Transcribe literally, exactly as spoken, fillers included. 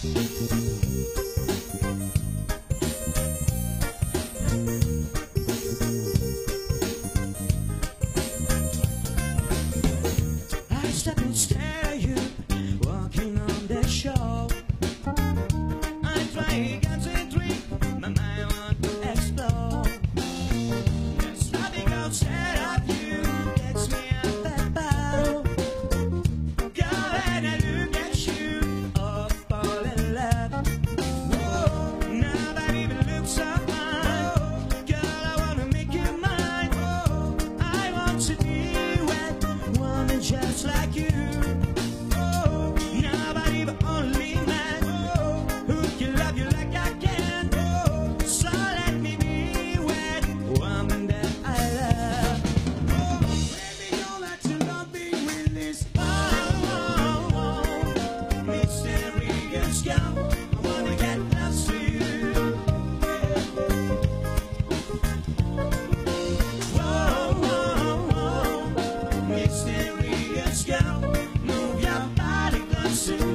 I stop and stare at you walking on the shore. I try to drink, my mind want to explore. There's nothing outside of you gets me up that bow. Girl, when I look at you, oh, fall in love. Whoa, nobody even looks so fine. Girl, I wanna make you mine. Oh, I want to be with a woman just like you. Oh, nobody but only man. Oh, who can love you like I can. Oh, so let me be with a woman that I love. Oh, baby, all that you love me with this. Oh, oh, oh, mysterious girl, I wanna get close to you. Whoa, whoa, whoa, mysterious girl, move your body close to me.